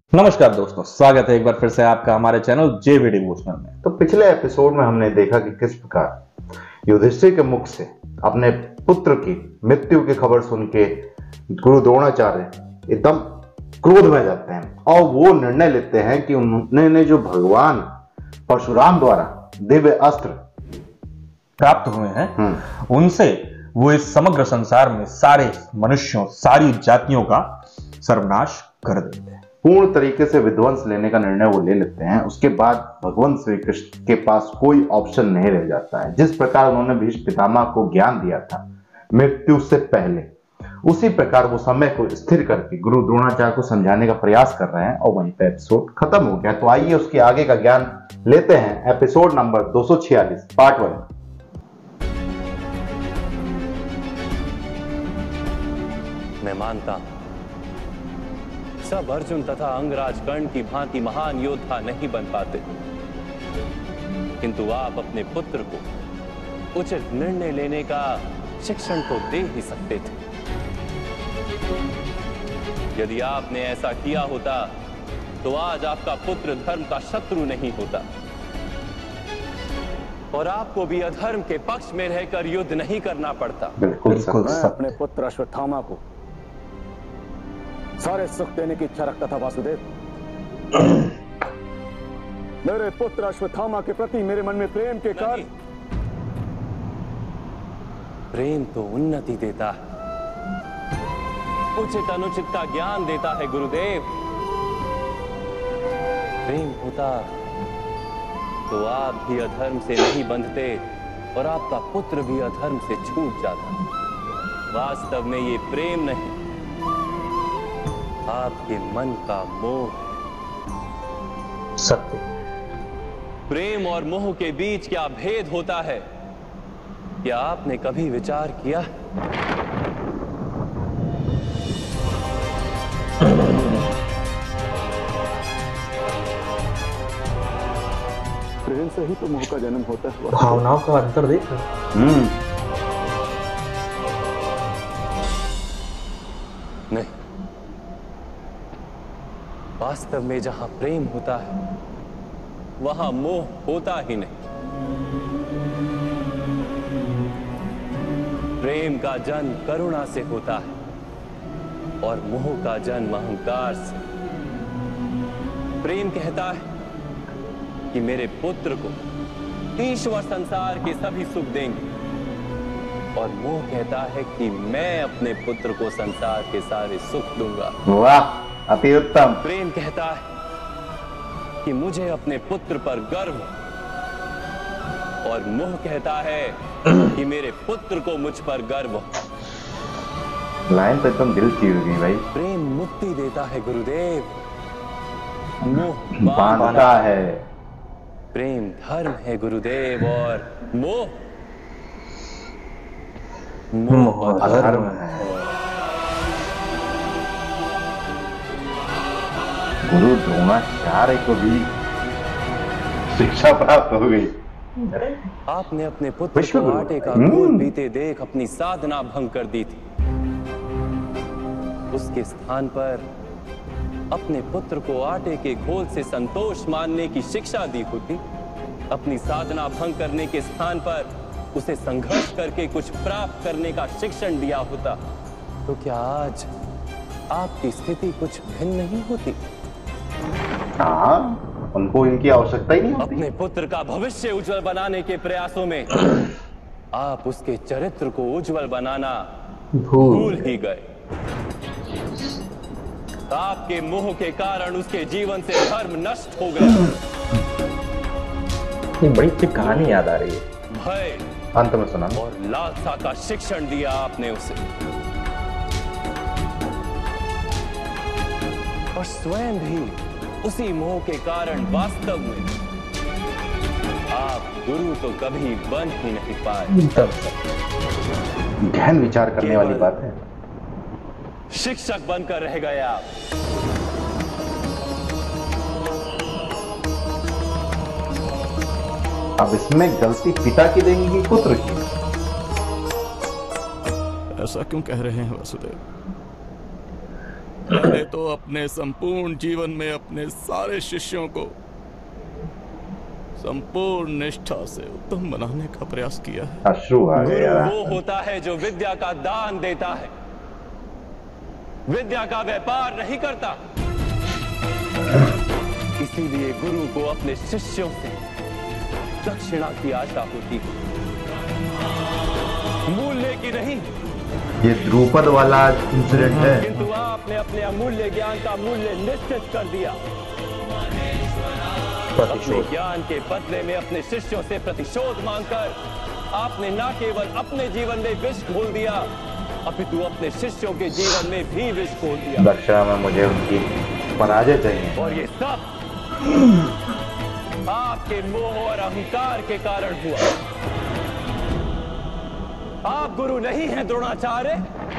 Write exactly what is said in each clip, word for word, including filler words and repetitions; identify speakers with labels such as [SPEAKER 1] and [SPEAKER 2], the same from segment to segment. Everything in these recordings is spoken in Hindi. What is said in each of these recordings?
[SPEAKER 1] नमस्कार दोस्तों, स्वागत है एक बार फिर से आपका हमारे चैनल जेवी डिवोशनल में।
[SPEAKER 2] तो पिछले एपिसोड में हमने देखा कि किस प्रकार युधिष्ठिर के मुख से अपने पुत्र की मृत्यु की खबर सुन के गुरु द्रोणाचार्य एकदम क्रोध में जाते हैं और वो निर्णय लेते हैं कि उन्होंने जो भगवान परशुराम द्वारा दिव्य अस्त्र
[SPEAKER 1] प्राप्त हुए हैं उनसे वो इस समग्र संसार में सारे मनुष्यों, सारी जातियों का सर्वनाश कर देते हैं।
[SPEAKER 2] पूर्ण तरीके से विध्वंस लेने का निर्णय वो ले लेते हैं। उसके बाद भगवान श्री कृष्ण के पास कोई ऑप्शन नहीं रह जाता है। जिस प्रकार उन्होंने भीष्म पितामह को ज्ञान दिया था मृत्यु से पहले, उसी प्रकार वो समय को स्थिर करके गुरु द्रोणाचार्य को समझाने का प्रयास कर रहे हैं और वहीं पे एपिसोड खत्म हो गया। तो आइए उसके आगे का ज्ञान लेते हैं एपिसोड नंबर दो सौ छियालीस पार्ट वन।
[SPEAKER 3] मैं मानता हूं सब अर्जुन तथा अंगराज कर्ण की भांति महान योद्धा नहीं बन पाते, किंतु आप अपने पुत्र को उचित निर्णय लेने का शिक्षण तो दे ही सकते थे। यदि आपने ऐसा किया होता तो आज आपका पुत्र धर्म का शत्रु नहीं होता और आपको भी अधर्म के पक्ष में रहकर युद्ध नहीं करना पड़ता।
[SPEAKER 2] बिल्कुल
[SPEAKER 4] मैं अपने पुत्र अश्वत्थामा को सारे सुख देने की इच्छा रखता था वासुदेव। मेरे पुत्र अश्वत्थामा के प्रति मेरे मन में प्रेम के कारण
[SPEAKER 3] प्रेम तो उन्नति देता है, उचित अनुचित का ज्ञान देता है गुरुदेव। प्रेम होता तो आप भी अधर्म से नहीं बंधते और आपका पुत्र भी अधर्म से छूट जाता। वास्तव में ये प्रेम नहीं, आपके मन का मोह।
[SPEAKER 1] सत्य।
[SPEAKER 3] प्रेम और मोह के बीच क्या भेद होता है, क्या आपने कभी विचार किया?
[SPEAKER 4] प्रेम से ही तो मोह का जन्म होता है।
[SPEAKER 1] भावनाओं का अंतर देख
[SPEAKER 2] हम्म
[SPEAKER 3] नहीं, वास्तव में जहां प्रेम होता है वहां मोह होता ही नहीं। प्रेम का जन्म करुणा से होता है और मोह का जन्म अहंकार से। प्रेम कहता है कि मेरे पुत्र को ईश्वर संसार के सभी सुख देंगे और मोह कहता है कि मैं अपने पुत्र को संसार के सारे सुख दूंगा।
[SPEAKER 2] वाह, अति उत्तम।
[SPEAKER 3] प्रेम कहता है कि मुझे अपने पुत्र पर गर्व और मोह कहता है कि मेरे पुत्र को मुझ पर गर्व।
[SPEAKER 2] लाइन तो एकदम दिल चीर गई भाई।
[SPEAKER 3] प्रेम मुक्ति देता है गुरुदेव, मोह
[SPEAKER 2] बांधता है।
[SPEAKER 3] प्रेम धर्म है गुरुदेव और मोह मोह
[SPEAKER 2] अधर्म है। गुरु द्रोणाचार्य को भी शिक्षा प्राप्त हो गई।
[SPEAKER 3] आपने अपने पुत्र को आटे का घोल पीते देख अपनी साधना भंग कर दी थी। उसके स्थान पर अपने पुत्र को आटे के घोल से संतोष मानने की शिक्षा दी होती। अपनी साधना भंग करने के स्थान पर उसे संघर्ष करके कुछ प्राप्त करने का शिक्षण दिया होता तो क्या आज आपकी स्थिति कुछ भिन्न नहीं होती?
[SPEAKER 2] हाँ, उनको इनकी आवश्यकता ही नहीं होती।
[SPEAKER 3] अपने पुत्र का भविष्य उज्जवल बनाने के प्रयासों में आप उसके चरित्र को उज्जवल बनाना भूल ही गए। आपके मोह के कारण उसके जीवन से धर्म नष्ट हो गया।
[SPEAKER 1] ये बड़ी अच्छी कहानी याद आ रही है।
[SPEAKER 3] भय
[SPEAKER 2] अंत में सुना
[SPEAKER 3] और लालसा का शिक्षण दिया आपने उसे और स्वयं भी उसी मोह के कारण वास्तव में आप गुरु तो कभी बन ही नहीं पाए।
[SPEAKER 2] गहन विचार करने वाली बात है।
[SPEAKER 3] शिक्षक बनकर रह गए आप।
[SPEAKER 2] अब इसमें गलती पिता की देंगी कि पुत्र की?
[SPEAKER 4] ऐसा क्यों कह रहे हैं वासुदेव?
[SPEAKER 5] मैंने तो अपने संपूर्ण जीवन में अपने सारे शिष्यों को संपूर्ण निष्ठा से उत्तम बनाने का प्रयास किया है।
[SPEAKER 2] अश्रु आ गए
[SPEAKER 3] गुरु
[SPEAKER 2] यार।
[SPEAKER 3] वो होता है जो विद्या का दान देता है, विद्या का व्यापार नहीं करता। इसीलिए गुरु को अपने शिष्यों से दक्षिणा की आशा होती है, मूल्य की नहीं।
[SPEAKER 2] ये द्रुपद वाला इंसिडेंट है।
[SPEAKER 3] किंतु आपने अपने अमूल्य ज्ञान का मूल्य निश्चित कर दिया। अपने ज्ञान के बदले में अपने शिष्यों से प्रतिशोध मांगकर आपने न केवल अपने जीवन में विष घोल दिया, अपितु अपने शिष्यों के जीवन में भी विष घोल दिया।
[SPEAKER 2] दक्षिणा में मुझे उनकी पराजय चाहिए।
[SPEAKER 3] और ये सब आपके मोह और अहंकार के कारण हुआ। आप गुरु नहीं हैं द्रोणाचार्य।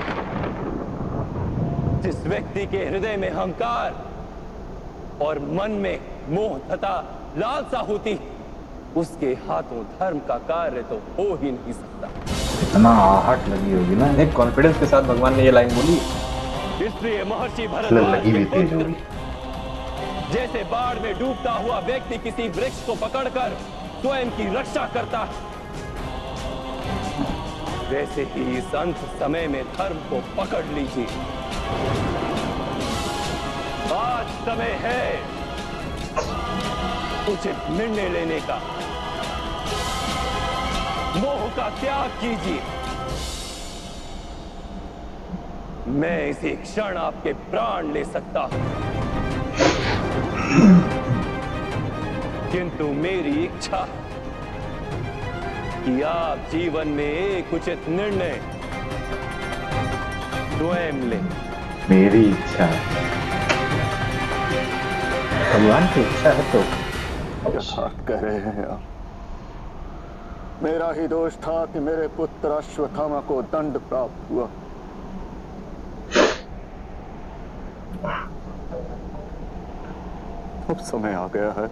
[SPEAKER 3] जिस व्यक्ति के हृदय में अहंकार और मन में मोह तथा लालसा होती, उसके हाथों धर्म का कार्य तो हो ही नहीं सकता।
[SPEAKER 2] इतना आहट लगी होगी ना,
[SPEAKER 1] एक कॉन्फिडेंस के साथ भगवान ने ये लाइन बोली।
[SPEAKER 3] इसलिए महर्षि
[SPEAKER 2] लगी
[SPEAKER 3] भरद्वाज
[SPEAKER 2] भी
[SPEAKER 3] के
[SPEAKER 2] तेज
[SPEAKER 3] पुत्र
[SPEAKER 2] होगी।
[SPEAKER 3] जैसे बाढ़ में डूबता हुआ व्यक्ति किसी वृक्ष को पकड़कर स्वयं की रक्षा करता है, वैसे ही इस अंत समय में धर्म को पकड़ लीजिए। आज समय है उचित निर्णय लेने का। मोह का त्याग कीजिए। मैं इसी क्षण आपके प्राण ले सकता हूं, किंतु मेरी इच्छा है कि आप जीवन में एक उचित निर्णय स्वयं लें।
[SPEAKER 2] मेरी इच्छा है।
[SPEAKER 1] भगवान की इच्छा है तो
[SPEAKER 4] क्या कह रहे हैं आप? मेरा ही दोष था कि मेरे पुत्र अश्वत्थामा को दंड प्राप्त हुआ। अब समय आ गया है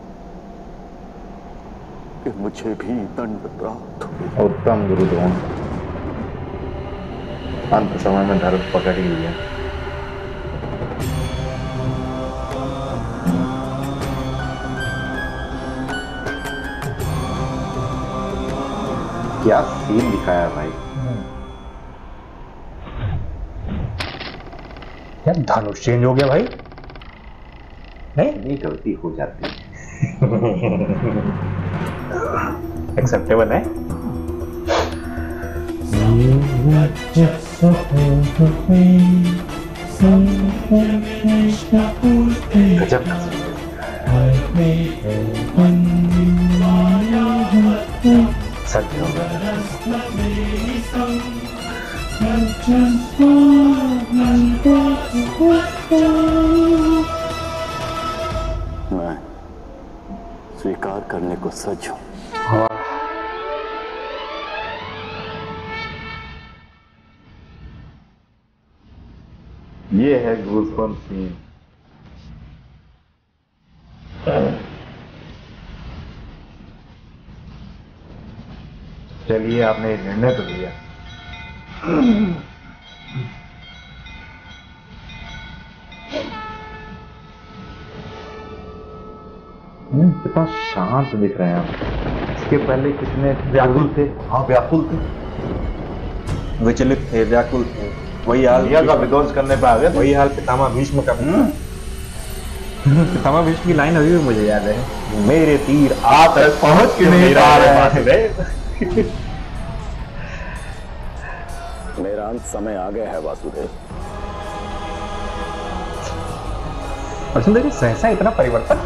[SPEAKER 4] कि मुझे भी दंड प्राप्त हो।
[SPEAKER 2] उत्तम गुरु द्रोण। अंत समय में धर्म पकड़ ही लिया। क्या सीन दिखाया भाई।
[SPEAKER 1] यार धनुष चेंज हो गया भाई। नहीं
[SPEAKER 2] ये गलती हो जाती है।
[SPEAKER 1] एक्सेप्टेबल है।
[SPEAKER 2] गजब का सच हो गया।
[SPEAKER 4] मैं स्वीकार करने को सज्ज हूं।
[SPEAKER 2] ये है गूज़बम्प सीन। चलिए, आपने एक निर्णय तो लिया। कितना शांत दिख रहे हैं आप। इसके पहले कितने व्याकुल थे। हाँ, व्याकुल थे,
[SPEAKER 1] विचलित थे, व्याकुल थे। वही हाल
[SPEAKER 2] दुनिया का विध्वंस करने पे आ गए।
[SPEAKER 1] वही हाल पितामह भीष्म का। पितामह भीष्म की लाइन अभी भी मुझे याद है, मेरे तीर आप तक पहुंच के नहीं पा रहे हैं।
[SPEAKER 4] मेरा अंत समय आ गया है वासुदेव।
[SPEAKER 1] अर्जुन देखिए, सहसा इतना परिवर्तन।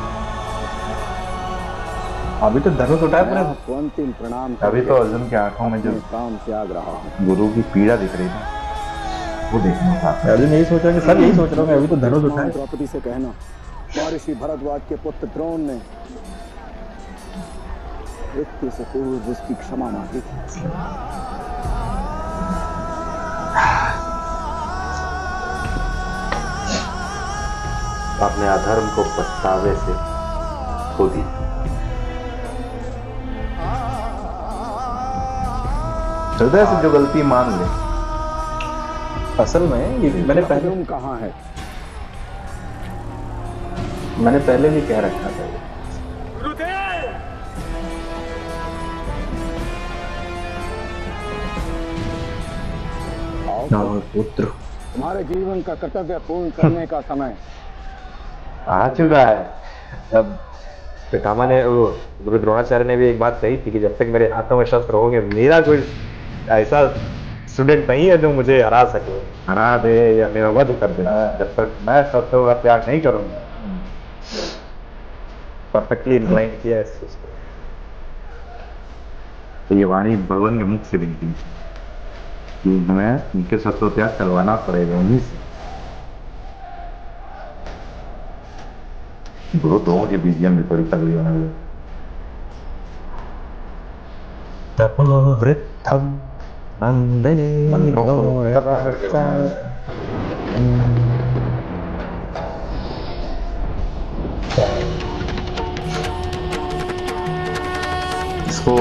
[SPEAKER 1] अभी तो धनुष उठाया पूरे।
[SPEAKER 4] आपको अंतिम प्रणाम।
[SPEAKER 2] अभी तो अर्जुन की आंखों में जो
[SPEAKER 4] काम त्याग रहा हूं।
[SPEAKER 2] गुरु की पीड़ा दिख रही थी, वो देखना था।
[SPEAKER 1] अर्जुन यही सोच रहा है कि सब यही सोच रहा हूँ, अभी तो धनुष उठाया।
[SPEAKER 4] द्रौपदी से कहना, महर्षि भरद्वाज के पुत्र द्रोण ने मृत्यु से पूर्व उसकी क्षमा मांगी थी।
[SPEAKER 2] अपने अधर्म को पछतावे से खो दी। हृदय से जो गलती मान ले।
[SPEAKER 1] असल में ये मैंने पहले
[SPEAKER 4] तुम कहाँ है?
[SPEAKER 2] मैंने पहले भी कह रखा था।
[SPEAKER 1] पुत्र,
[SPEAKER 4] तुम्हारे जीवन का कर्तव्य पूर्ण करने का समय
[SPEAKER 2] आ चुका है।
[SPEAKER 6] अब पितामह ने, वो गुरु द्रोणाचार्य ने भी एक बात कही थी कि जब तक मेरे हाथों में शस्त्र होंगे, मेरा कोई ऐसा स्टूडेंट नहीं है जो मुझे हरा सके। हरा दे या मेरा वध कर दे, जब तक मैं शस्त्रों का त्याग नहीं करूंगा। परफेक्टली इनलाइन किया है इस चीज को।
[SPEAKER 2] तो ये वाणी भगवान के मुख से निकली कि हमें उनके शस्त्रों त्याग करवाना पड़ेगा उन्हीं से। दो दो के बीजीएम भी थोड़ी तगड़ी होने लगी।
[SPEAKER 1] तपोवृद्धं वन्दे
[SPEAKER 2] इसको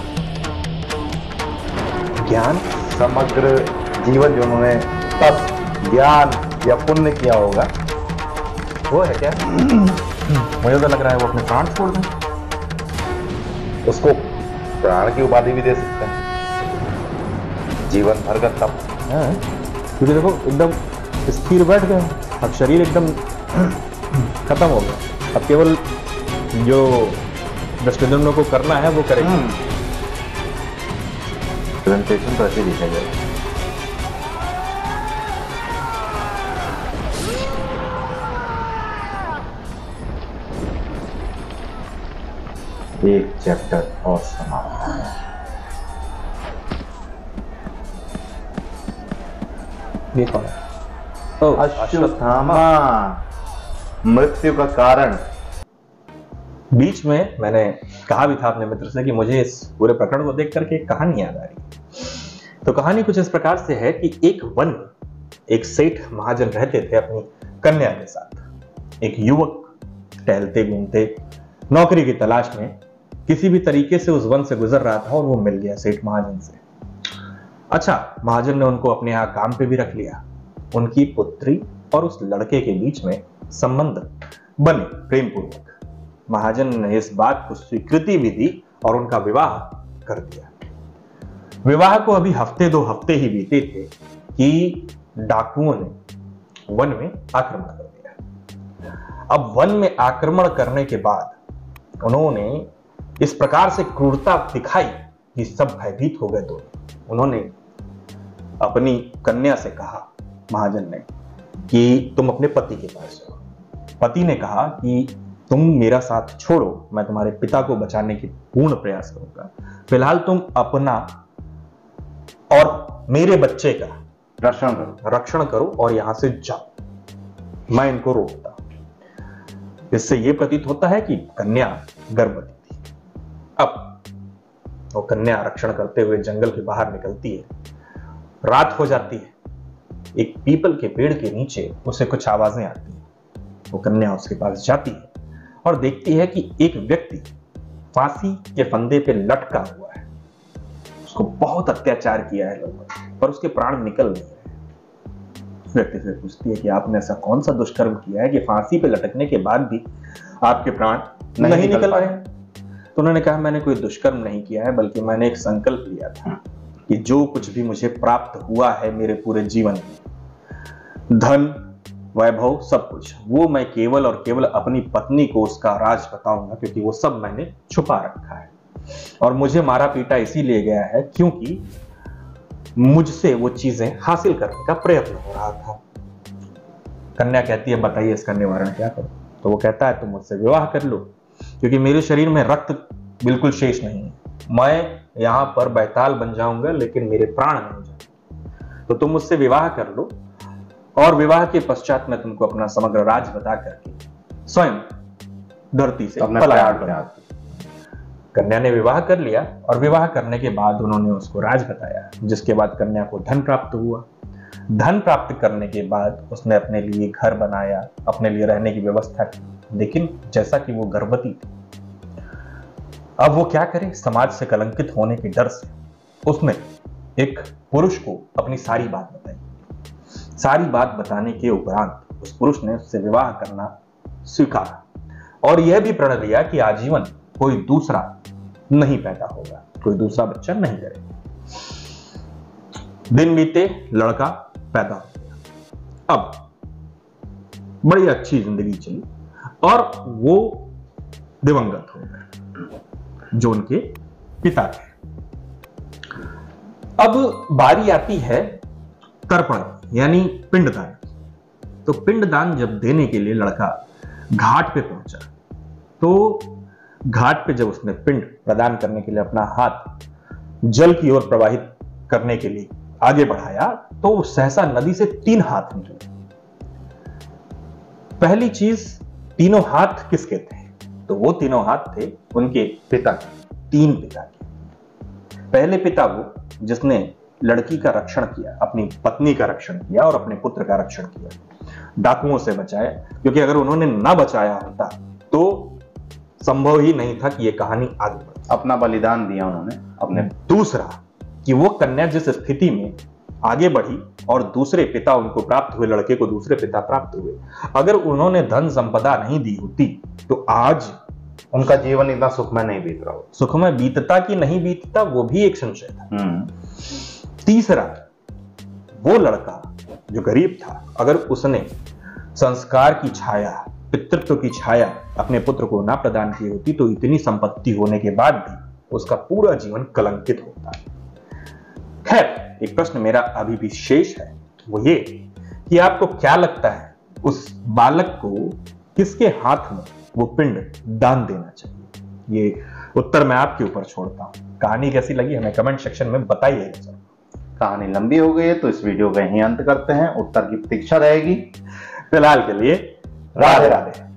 [SPEAKER 1] ज्ञान,
[SPEAKER 2] समग्र जीवन जो उन्होंने तप, ज्ञान या पुण्य किया होगा,
[SPEAKER 1] वो है क्या? मुझे तो लग रहा है वो अपने प्राण छोड़ दें।
[SPEAKER 2] उसको प्राण की उपाधि भी दे सकते हैं, जीवन भर का तप।
[SPEAKER 1] हाँ, क्योंकि देखो एकदम स्थिर बैठ गए, अब शरीर एकदम खत्म हो गया। अब केवल जो दृष्टिद्युम्न को करना है वो करेंगे।
[SPEAKER 2] प्रेजेंटेशन तो ऐसे दिखा जाए। एक चैप्टर और समाप्त।
[SPEAKER 1] ये कौन है? ओ,
[SPEAKER 2] अश्वत्थामा, मृत्यु का कारण।
[SPEAKER 1] बीच में मैंने कहा भी था अपने मित्र से कि मुझे इस पूरे प्रकरण को देख करके एक कहानी याद आ रही है। तो कहानी कुछ इस प्रकार से है कि एक वन में एक सेठ महाजन रहते थे अपनी कन्या के साथ। एक युवक टहलते घूमते नौकरी की तलाश में किसी भी तरीके से उस वन से गुजर रहा था और वो मिल गया सेठ महाजन से। अच्छा, महाजन ने उनको अपने यहाँ काम पे भी रख लिया। उनकी पुत्री और उस लड़के के बीच में संबंध बने प्रेम पूर्वक। महाजन ने इस बात को स्वीकृति भी दी और उनका विवाह कर दिया। विवाह को अभी हफ्ते दो हफ्ते ही बीते थे कि डाकुओं ने वन में आक्रमण कर दिया। अब वन में आक्रमण करने के बाद उन्होंने इस प्रकार से क्रूरता दिखाई कि सब भयभीत हो गए। दोनों उन्होंने अपनी कन्या से कहा, महाजन ने, कि तुम अपने पति के पास जाओ। पति ने कहा कि तुम मेरा साथ छोड़ो, मैं तुम्हारे पिता को बचाने की पूर्ण प्रयास करूंगा। फिलहाल तुम अपना और मेरे बच्चे का
[SPEAKER 2] रक्षण करो
[SPEAKER 1] रक्षण करो और यहां से जाओ, मैं इनको रोकता हूं। इससे यह प्रतीत होता है कि कन्या गर्भवती थी। अब वो कन्या रक्षण करते हुए जंगल के बाहर निकलती है। रात हो जाती है। एक पीपल के पेड़ के नीचे उसे कुछ आवाजें आती हैं। वो कन्या उसके पास जाती है और देखती है कि एक व्यक्ति फांसी के फंदे पे लटका हुआ है। उसको बहुत अत्याचार किया है लोगों ने, पर उसके प्राण निकल नहीं रहे। उस व्यक्ति से पूछती है कि आपने ऐसा कौन सा दुष्कर्म किया है कि फांसी पे लटकने के बाद भी आपके प्राण नहीं, नहीं निकल रहे हैं? तो उन्होंने कहा, मैंने कोई दुष्कर्म नहीं किया है, बल्कि मैंने एक संकल्प लिया था कि जो कुछ भी मुझे प्राप्त हुआ है मेरे पूरे जीवन में, धन, वैभव, सब कुछ, वो मैं केवल और केवल अपनी पत्नी को उसका राज बताऊंगा, क्योंकि वो सब मैंने छुपा रखा है। और मुझे मारा पीटा इसीलिए गया है क्योंकि मुझसे वो चीजें हासिल करने का प्रयत्न हो रहा था। कन्या कहती है, बताइए इसका निवारण क्या करूं? तो वो कहता है, तुम मुझसे विवाह कर लो, क्योंकि मेरे शरीर में रक्त बिल्कुल शेष नहीं है। मैं यहां पर बैताल बन जाऊंगा, लेकिन मेरे प्राण नहीं जाएंगे। तो तुम मुझसे विवाह कर लो और विवाह के पश्चात मैं तुमको अपना समग्र राज बता करके स्वयं धरती से पलायन करूंगा। कन्या ने विवाह कर लिया और विवाह करने के बाद उन्होंने उसको राज बताया, जिसके बाद कन्या को धन प्राप्त हुआ। धन प्राप्त करने के बाद उसने अपने लिए घर बनाया, अपने लिए रहने की व्यवस्था की। लेकिन जैसा कि वो गर्भवती थी, अब वो क्या करे? समाज से कलंकित होने के डर से उसने एक पुरुष को अपनी सारी बात बताई। सारी बात बताने के उपरांत उस पुरुष ने उससे विवाह करना स्वीकारा। और यह भी प्रण लिया कि आजीवन कोई दूसरा नहीं पैदा होगा, कोई दूसरा बच्चा नहीं करेगा। दिन बीते, लड़का पैदा हो गया। अब बड़ी अच्छी जिंदगी चली और वो दिवंगत हो गए जो उनके पिता थे। अब बारी आती है तर्पण यानी पिंडदान। तो पिंडदान जब देने के लिए लड़का घाट पे पहुंचा, तो घाट पे जब उसने पिंड प्रदान करने के लिए अपना हाथ जल की ओर प्रवाहित करने के लिए आगे बढ़ाया, तो सहसा नदी से तीन हाथ निकले। पहली चीज, तीनों हाथ किसके थे? तो वो तीनों हाथ थे उनके पिता के, तीन पिता के। पहले पिता वो जिसने लड़की का रक्षण किया, अपनी पत्नी का रक्षण किया और अपने पुत्र का रक्षण किया, डाकुओं से बचाया, क्योंकि अगर उन्होंने ना बचाया होता तो संभव ही नहीं था कि यह कहानी आगे बढ़े।
[SPEAKER 2] अपना बलिदान दिया उन्होंने अपने।
[SPEAKER 1] दूसरा कि वो कन्या जिस स्थिति में आगे बढ़ी और दूसरे पिता उनको प्राप्त हुए, लड़के को दूसरे पिता प्राप्त हुए, अगर उन्होंने धन संपदा नहीं दी होती तो आज
[SPEAKER 2] उनका जीवन इतना सुखमय नहीं बीत रहा होता।
[SPEAKER 1] सुखमय बीतता कि नहीं बीतता वो भी एक संशय था। तीसरा, वो लड़का जो गरीब था, अगर उसने संस्कार की छाया, पितृत्व की छाया अपने पुत्र को ना प्रदान की होती तो इतनी संपत्ति होने के बाद भी उसका पूरा जीवन कलंकित होता। खैर, एक प्रश्न मेरा अभी भी शेष है, वो ये कि आपको क्या लगता है उस बालक को किसके हाथ में वो पिंड दान देना चाहिए? ये उत्तर मैं आपके ऊपर छोड़ता हूं। कहानी कैसी लगी हमें कमेंट सेक्शन में बताइएगा सर।
[SPEAKER 2] कहानी लंबी हो गई है तो इस वीडियो का यहीं अंत करते हैं, उत्तर की प्रतीक्षा रहेगी।
[SPEAKER 1] फिलहाल के लिए राधे राधे।